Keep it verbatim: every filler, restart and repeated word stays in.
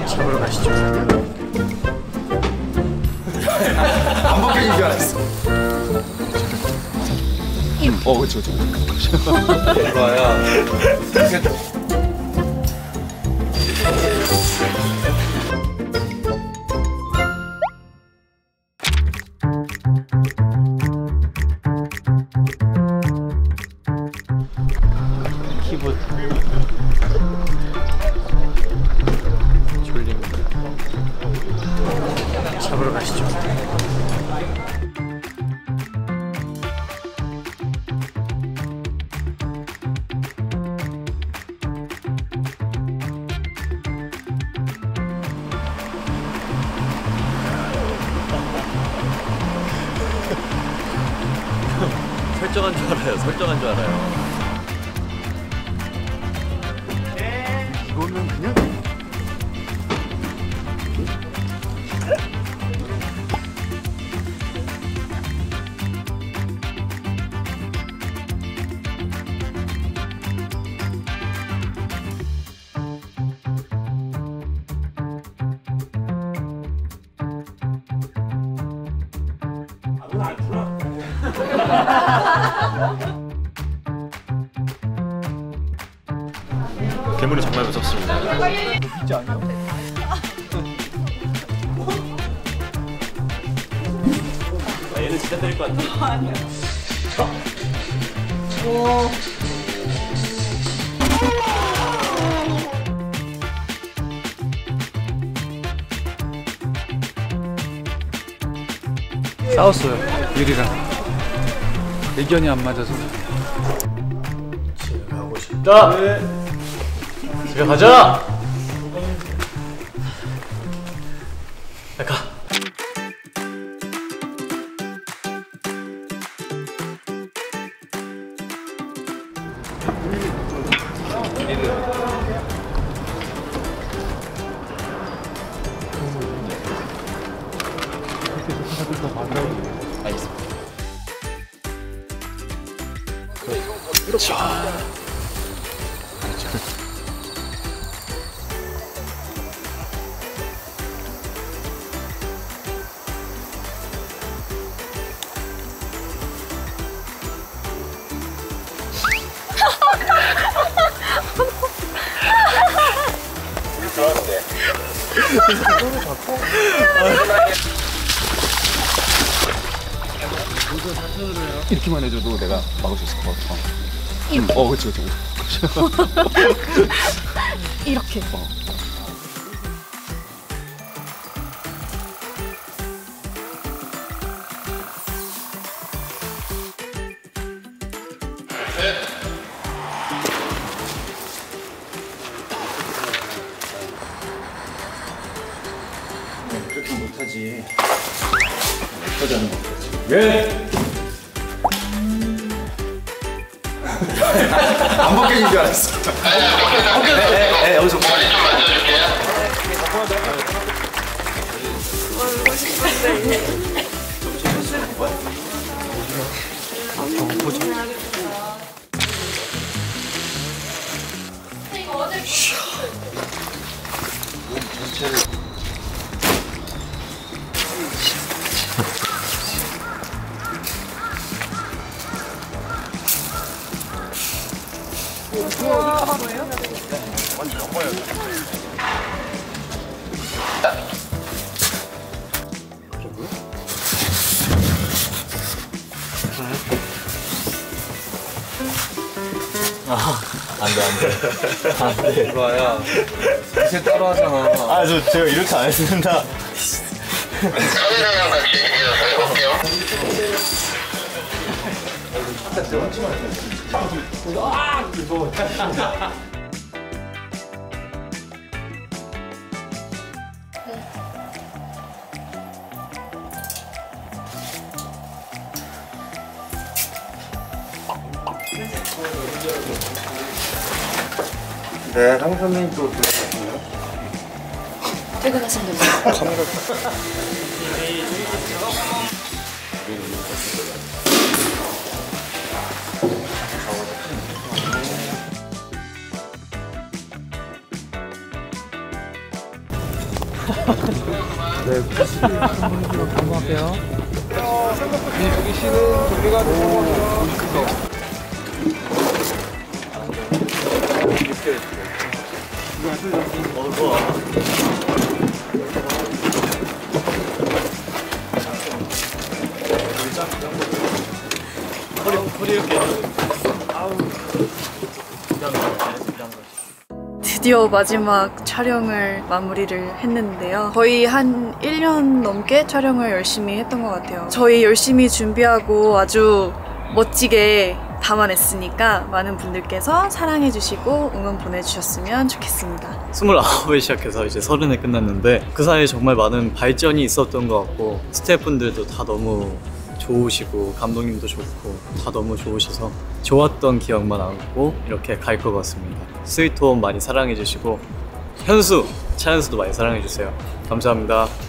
잡으러 가시죠. 안 벗겨진 줄 알았어. 어, 그쵸, 그쵸. 좋아요. 키보드 졸립니다. 잡으러 가시죠. 설정한 줄 알아요. 설정한 줄 알아요. 이거는 그냥 괴물이 정말 무섭습니다. 진짜 아니야? 아, 얘는 진짜 때릴 것 같아. 아니야. 오. 싸웠어요. 유리랑 의견이 안 맞아서. 집에 가고 싶다. 네. 집에 가자. 야, 가. 알겠습니다. 그렇죠. 이렇게만 해줘도 내가 막을 수 있을 것 같아. 음, 어, 그쵸, 그쵸. 이렇게. 어. 그렇게 못하지. 못하지 않는 거지. 예. 안 벗겨진 줄 알았어. 예, 여기서. 머리 좀 만져줄게요. 놀고 싶은데. 아, 안 돼, 안 돼. 안 돼. 좋아요. 이제 따로 하잖아. 아, 저, 제가 이렇게 안 했습니다. 카메라랑 같이 해볼게요. 네, 상 선생님 또 들어가시나요? 퇴근하시면 됩니다. 카메라. 네, 궁금할게요. 여기 씨는 준비가 되고 허리 허리 이렇게. 아우. 긴장 긴장. 드디어 마지막 촬영을 마무리를 했는데요. 거의 한 일 년 넘게 촬영을 열심히 했던 것 같아요. 저희 열심히 준비하고 아주 멋지게 담아냈으니까 많은 분들께서 사랑해주시고 응원 보내주셨으면 좋겠습니다. 스물아홉에 시작해서 이제 서른에 끝났는데 그 사이에 정말 많은 발전이 있었던 것 같고 스태프분들도 다 너무 좋으시고 감독님도 좋고 다 너무 좋으셔서 좋았던 기억만 남고 이렇게 갈 것 같습니다. 스위트홈 많이 사랑해주시고 현수, 차현수도 많이 사랑해주세요. 감사합니다.